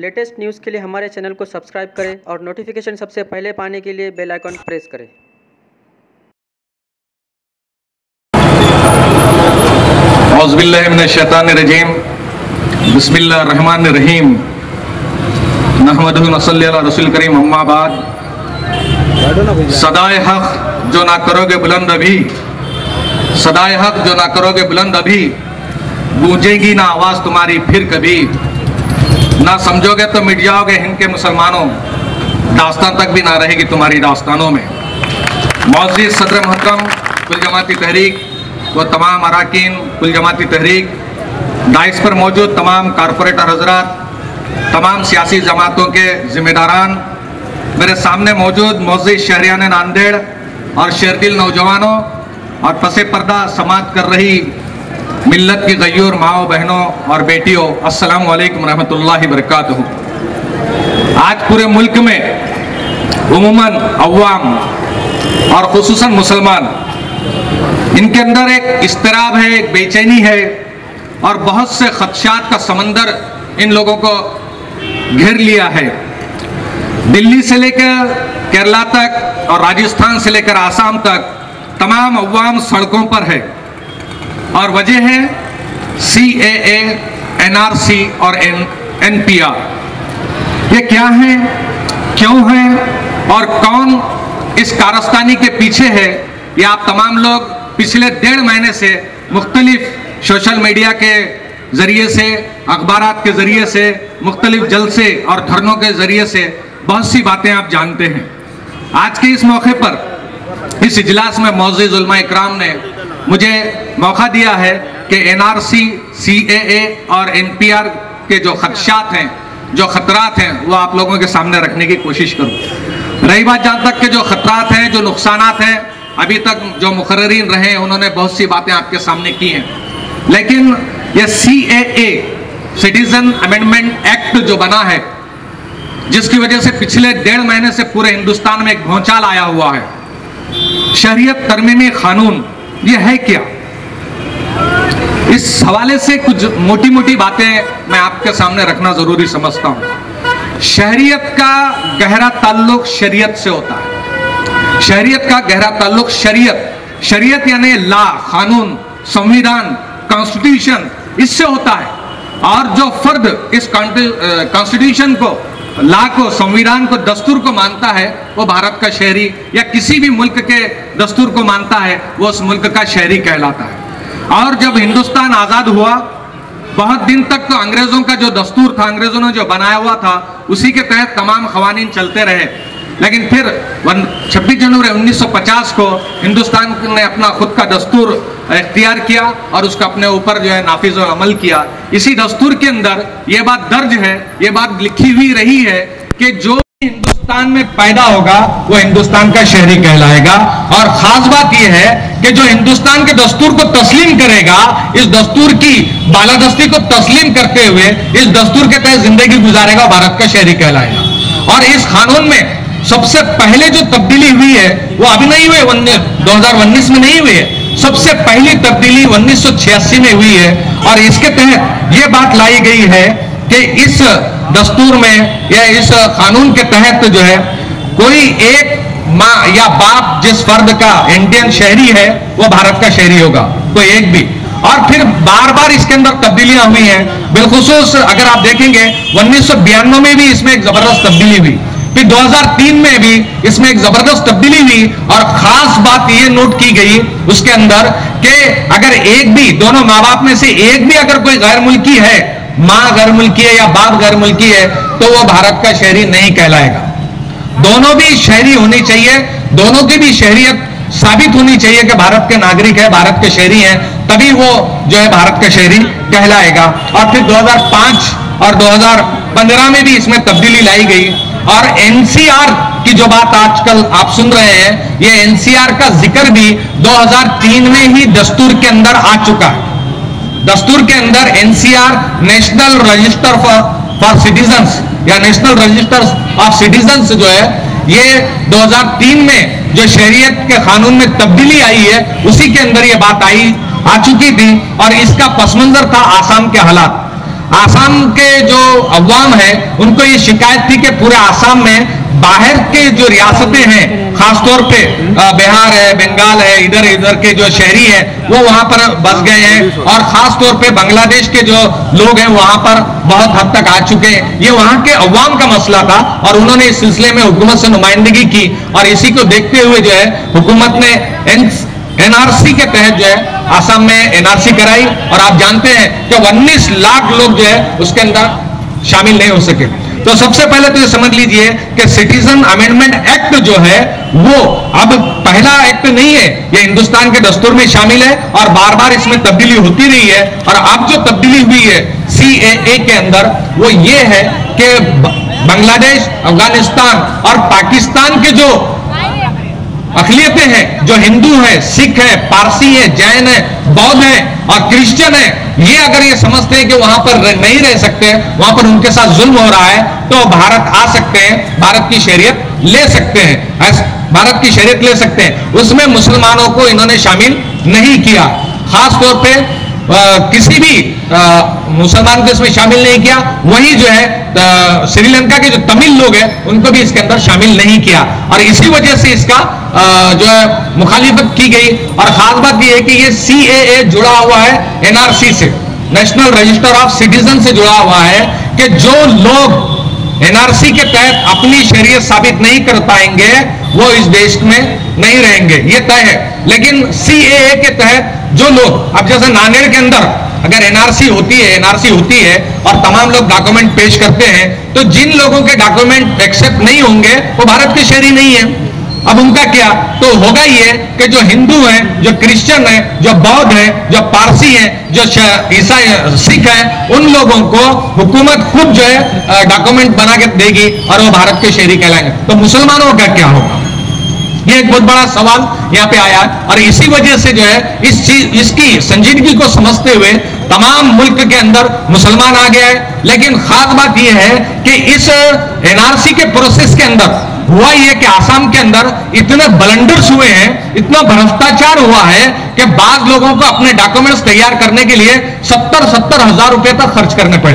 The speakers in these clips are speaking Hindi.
लेटेस्ट न्यूज़ के लिए हमारे चैनल को सब्सक्राइब करें और नोटिफिकेशन सबसे पहले पाने के लिए बेल आइकन प्रेस करें। औज़ुबिल्लाहि मिनश्शैतानिर्रजीम बिस्मिल्लाहिर्रहमानिर्रहीम नहमदुहु व नसल्ली अला रसूल करीम अम्मा बाद। सदाए हक जो ना करोगे बुलंद अभी, सदाए हक जो ना करोगे बुलंद अभी, गूंजेगी ना आवाज़ तुम्हारी फिर कभी। ना समझोगे तो मिट जाओगे हिंद के मुसलमानों, दास्तान तक भी ना रहेगी तुम्हारी दास्तानों में। मौजूद सदर मोहतरम कुल जमाती तहरीक व तमाम अराकीन कुल जमाती तहरीक, डाइस पर मौजूद तमाम कारपोरेटर हजरात, तमाम सियासी जमातों के ज़िम्मेदारान, मेरे सामने मौजूद मौजूद शहरियान नांदेड़ और शेरदिल नौजवानों और पसे पर्दा समात कर रही मिल्लत की गयूर माओ बहनों और बेटियों, अस्सलाम वालेकुम रहमतुल्लाहि बरकातहू। आज पूरे मुल्क में उमूमन अव्वाम और खुसूसन मुसलमान, इनके अंदर एक इस्तराब है, एक बेचैनी है और बहुत से खदशात का समंदर इन लोगों को घेर लिया है। दिल्ली से लेकर केरला तक और राजस्थान से लेकर आसाम तक तमाम अव्वाम सड़कों पर है और वजह है CAA, NRC और NPR। ये क्या है, क्यों है और कौन इस कारस्तानी के पीछे है, ये आप तमाम लोग पिछले 1.5 महीने से मुख्तलिफ सोशल मीडिया के ज़रिए से, अखबारात के ज़रिए से, मुख्तलिफ जलसे और धरनों के ज़रिए से बहुत सी बातें आप जानते हैं। आज के इस मौके पर इस इजलास में मौजूद उलमा इकराम ने मुझे मौका दिया है कि NRC, CAA और NPR के जो खदशात हैं, जो खतरात हैं, वो आप लोगों के सामने रखने की कोशिश करूँ। रही बात जहाँ तक के जो खतरात हैं, जो नुकसानात हैं, अभी तक जो मुकर्ररीन रहे उन्होंने बहुत सी बातें आपके सामने की हैं, लेकिन ये CAA सिटीजन अमेंडमेंट एक्ट जो बना है, जिसकी वजह से पिछले 1.5 महीने से पूरे हिंदुस्तान में एक भौचाल आया हुआ है। शरीयत तरमीमी कानून ये है क्या, इस हवाले से कुछ मोटी मोटी बातें मैं आपके सामने रखना जरूरी समझता हूं। शरीयत का गहरा ताल्लुक शरीयत से होता है। शरीयत का गहरा ताल्लुक शरीयत यानी ला, कानून, संविधान, कॉन्स्टिट्यूशन, इससे होता है। और जो फर्द इस कॉन्स्टिट्यूशन को, ला को, संविधान को, दस्तूर को मानता है, वो भारत का शहरी या किसी भी मुल्क के दस्तूर को मानता है, वो उस मुल्क का शहरी कहलाता है। और जब हिंदुस्तान आज़ाद हुआ, बहुत दिन तक तो अंग्रेज़ों का जो दस्तूर था, अंग्रेज़ों ने जो बनाया हुआ था, उसी के तहत तमाम क़वानीन चलते रहे। लेकिन फिर 26 जनवरी 1950 को हिंदुस्तान ने अपना खुद का दस्तूर इख्तियार किया और उसका अपने ऊपर जो है नाफिज और अमल किया। इसी दस्तूर के अंदर ये बात दर्ज है, ये बात लिखी हुई रही है कि जो हिंदुस्तान में पैदा होगा वो हिंदुस्तान का शहरी कहलाएगा। और खास बात यह है कि जो हिंदुस्तान के दस्तूर को तस्लीम करेगा, इस दस्तूर की बालादस्ती को तस्लीम करते हुए इस दस्तूर के तहत जिंदगी गुजारेगा, भारत का शहरी कहलाएगा। और इस कानून में सबसे पहले जो तब्दीली हुई है वो अभी नहीं हुई, 2019 में नहीं हुई है। सबसे पहली तब्दीली 1986 में हुई है और इसके तहत यह बात लाई गई है कि इस दस्तूर में या इस कानून के तहत जो है, कोई एक माँ या बाप जिस फर्द का इंडियन शहरी है वो भारत का शहरी होगा, कोई एक भी। और फिर बार बार इसके अंदर तब्दीलियां हुई हैं। बिलखुसूस अगर आप देखेंगे 1992 में भी इसमें एक जबरदस्त तब्दीली हुई, फिर 2003 में भी इसमें एक जबरदस्त तब्दीली हुई। और खास बात यह नोट की गई उसके अंदर कि अगर एक भी, दोनों माँ बाप में से एक भी अगर कोई गैर मुल्की है, माँ गैर मुल्की है या बाप गैर मुल्की है, तो वो भारत का शहरी नहीं कहलाएगा। दोनों भी शहरी होनी चाहिए, दोनों की भी शहरियत साबित होनी चाहिए कि भारत के नागरिक है, भारत के शहरी हैं, तभी वो जो है भारत का शहरी कहलाएगा। और फिर 2005 और 2015 में भी इसमें तब्दीली लाई गई। और NCR की जो बात आजकल आप सुन रहे हैं, ये NCR का जिक्र भी 2003 में ही दस्तूर के अंदर आ चुका है। दस्तूर के अंदर NCR, national register for citizens या नेशनल रजिस्टर ऑफ सिटीजन्स जो है, ये 2003 में जो शरीयत के कानून में तब्दीली आई है, उसी के अंदर ये बात आ चुकी थी। और इसका पस मंजर था आसाम के हालात। आसाम के जो अवाम है उनको ये शिकायत थी कि पूरे आसाम में बाहर के जो रियासतें हैं, खासतौर पे बिहार है, बंगाल है, इधर इधर के जो शहरी है वो वहां पर बस गए हैं, और खास तौर पे बांग्लादेश के जो लोग हैं वहां पर बहुत हद तक आ चुके हैं। ये वहां के अवाम का मसला था और उन्होंने इस सिलसिले में हुकूमत से नुमाइंदगी की, और इसी को देखते हुए जो है हुकूमत ने एनआरसी के तहत जो है आसाम में एनआरसी कराई, और आप जानते हैं कि 19 लाख लोग जो है उसके अंदर शामिल नहीं हो सके। तो सबसे पहले तो ये समझ लीजिए कि सिटीजन अमेंडमेंट एक्ट जो है वो अब पहला एक्ट नहीं है, ये हिंदुस्तान के दस्तूर में शामिल है और बार बार इसमें तब्दीली होती रही है। और अब जो तब्दीली हुई है सीएए के अंदर वो ये है कि बांग्लादेश, अफगानिस्तान और पाकिस्तान के जो अकलियतें हैं, जो हिंदू हैं, सिख हैं, पारसी हैं, जैन हैं, बौद्ध हैं और क्रिश्चियन हैं, ये अगर ये समझते हैं कि वहां पर नहीं रह सकते, वहां पर उनके साथ जुल्म हो रहा है, तो भारत आ सकते हैं, भारत की शरीयत ले सकते हैं, भारत की शरीयत ले सकते हैं। उसमें मुसलमानों को इन्होंने शामिल नहीं किया, खास तौर पे किसी भी मुसलमान को इसमें शामिल नहीं किया। वहीं जो है श्रीलंका के जो तमिल लोग हैं उनको भी इसके अंदर शामिल नहीं किया, और इसी वजह से इसका जो है मुखालिफत की गई। और खास बात यह है कि ये सीएए जुड़ा हुआ है एनआरसी से, नेशनल रजिस्टर ऑफ सिटीजन से जुड़ा हुआ है, कि जो लोग एनआरसी के तहत अपनी शरीयत साबित नहीं कर पाएंगे वो इस देश में नहीं रहेंगे, ये तय है। लेकिन सीएए के तहत जो लोग, अब जैसे नांदेड़ के अंदर अगर एनआरसी होती है और तमाम लोग डॉक्यूमेंट पेश करते हैं, तो जिन लोगों के डॉक्यूमेंट एक्सेप्ट नहीं होंगे वो भारत के शहरी नहीं है। अब उनका क्या तो होगा ये कि जो हिंदू हैं, जो क्रिश्चियन हैं, जो बौद्ध हैं, जो पारसी हैं, जो ईसाई सिख हैं, उन लोगों को हुकूमत खुद जो है डॉक्यूमेंट बना के देगी और वो भारत के शहरी कहलाएंगे। तो मुसलमानों का क्या होगा, ये एक बहुत बड़ा सवाल यहाँ पे आया। और इसी वजह से जो है इसकी संजीदगी को समझते हुए तमाम मुल्क के अंदर मुसलमान आ गया है। लेकिन खास बात यह है कि इस एनआरसी के प्रोसेस के अंदर हुआ यह कि आसाम के अंदर इतने ब्लंडर्स हुए हैं, इतना भ्रष्टाचार हुआ है कि बाज लोगों को अपने डॉक्यूमेंट्स तैयार करने के लिए 70-70 हजार रुपए तक खर्च करने पड़े,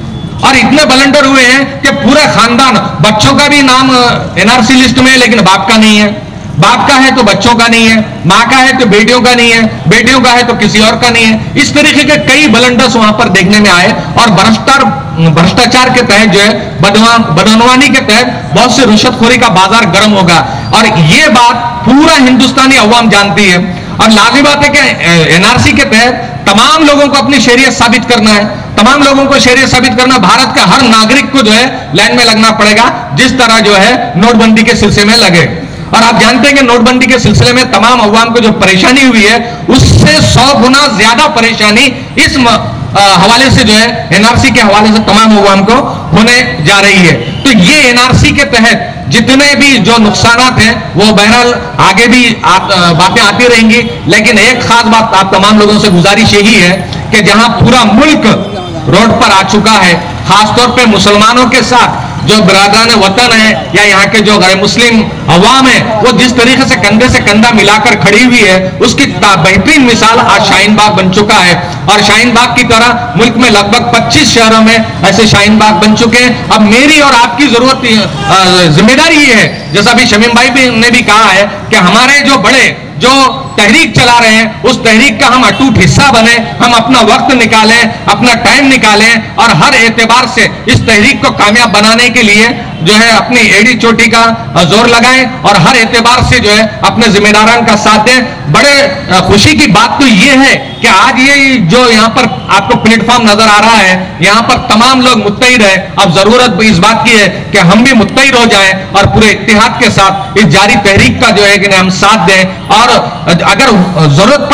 और इतने ब्लंडर हुए हैं कि पूरे खानदान, बच्चों का भी नाम एनआरसी लिस्ट में है लेकिन बाप का नहीं है, बाप का है तो बच्चों का नहीं है, मां का है तो बेटियों का नहीं है, बेटियों का है तो किसी और का नहीं है। इस तरीके के कई ब्लंडर्स वहां पर देखने में आए, और भ्रष्टाचार के तहत जो है बदनवानी के तहत बहुत से रिश्वतखोरी का बाजार गर्म होगा, और ये बात पूरा हिंदुस्तानी अवाम जानती है। और लाजिमी बात है कि एनआरसी के तहत तमाम लोगों को अपनी शरीयत साबित करना है, तमाम लोगों को शरीयत साबित करना, भारत का हर नागरिक को जो है लाइन में लगना पड़ेगा, जिस तरह जो है नोटबंदी के सिलसिले में लगे। और आप जानते हैं कि नोटबंदी के सिलसिले में तमाम अवाम को जो परेशानी हुई है उससे 100 गुना ज्यादा परेशानी इस हवाले से जो है एनआरसी के हवाले से तमाम अवाम को होने जा रही है। तो ये एनआरसी के तहत जितने भी जो नुकसानात हैं वो बहरहाल आगे भी बातें आती रहेंगी। लेकिन एक खास बात आप तमाम लोगों से गुजारिश यही है कि जहां पूरा मुल्क रोड पर आ चुका है, खासतौर पे मुसलमानों के साथ जो बिरादरान वतन है या यहाँ के जो गैर मुस्लिम अवाम है, वो जिस तरीके से कंधे से कंधा मिलाकर खड़ी हुई है उसकी बेहतरीन मिसाल आज शाहीन बाग बन चुका है। और शाहीन बाग की तरह मुल्क में लगभग 25 शहरों में ऐसे शाहीन बाग बन चुके हैं। अब मेरी और आपकी जरूरत जिम्मेदारी ये है, जैसा भी शमीम भाई ने भी कहा है, कि हमारे जो बड़े जो तहरीक चला रहे हैं उस तहरीक का हम अटूट हिस्सा बने, हम अपना वक्त निकालें, अपना टाइम निकालें और हर एतबार से इस तहरीक को कामयाब बनाने के लिए जो है अपनी एड़ी चोटी का जोर लगाएं और हर एतबार से जो है अपने जिम्मेदारान का साथ दें। बड़े खुशी की बात तो ये है कि आज ये जो यहाँ पर आपको प्लेटफॉर्म नजर आ रहा है, यहाँ पर तमाम लोग मुत्तहिद है। अब जरूरत इस बात की है कि हम भी मुत्तहिद हो जाएं और पूरे इत्तेहाद के साथ इस जारी तहरीक का जो है कि हम साथ दें, और अगर जरूरत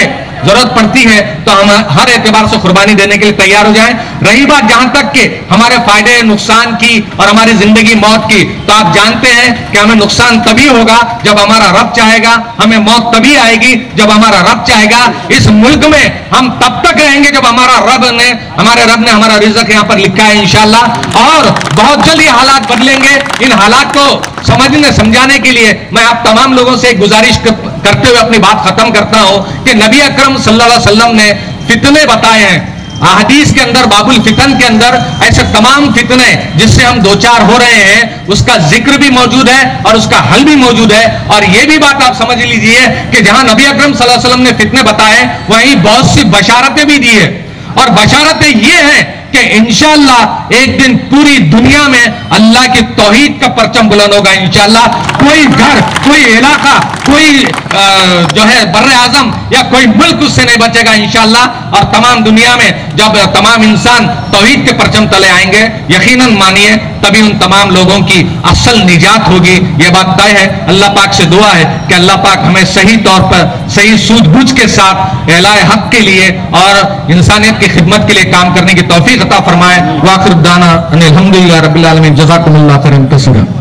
पड़ती है तो हम हर एतबार से कुर्बानी देने के लिए तैयार हो जाएं। रही बात जहां तक के हमारे फायदे नुकसान की और हमारी जिंदगी मौत की, तो आप जानते हैं कि हमें नुकसान तभी होगा जब हमारा रब चाहेगा, हमें मौत तभी आएगी जब हमारा रब चाहेगा। इस मुल्क में हम तब तक रहेंगे जब हमारे रब ने हमारा रिज़्क यहां पर लिखा है इंशाअल्लाह। और बहुत जल्द ये हालात बदलेंगे। इन हालात को समझने समझाने के लिए मैं आप तमाम लोगों से एक गुजारिश करते हुए अपनी बात खत्म करता हूं कि नबी अकरम सल्लल्लाहु अलैहि वसल्लम ने फितने बताए हैं, अहदीस के अंदर बाबुल फितन के अंदर ऐसे तमाम फितने जिससे हम दो चार हो रहे हैं उसका जिक्र भी मौजूद है और उसका हल भी मौजूद है। और यह भी बात आप समझ लीजिए कि जहां नबी अकरम सल्लल्लाहु अलैहि वसल्लम ने फितने बताए वहीं बहुत सी बशारतें भी दी है। और बशारतें ये हैं कि इंशाअल्लाह एक दिन पूरी दुनिया में अल्लाह की तौहीद का परचम बुलंद होगा। इंशाअल्लाह कोई घर, कोई इलाका, कोई जो है बर्रे आजम या कोई मुल्क उससे नहीं बचेगा इंशाअल्लाह। और तमाम दुनिया में जब तमाम इंसान तौहीद के परचम तले आएंगे यकीनन मानिए तभी उन तमाम लोगों की असल निजात होगी। यह बात तय है। अल्लाह पाक से दुआ है कि अल्लाह पाक हमें सही तौर पर सही सूझबूझ के साथ एलाए हक के लिए और इंसानियत की खिदमत के लिए काम करने की तौफीक अता फरमाए। वाखिर दाना अनिल हम्दुलिल्लाह रब्बिल आलमीन। जज़ाकुमुल्लाह खैरन कसीरा।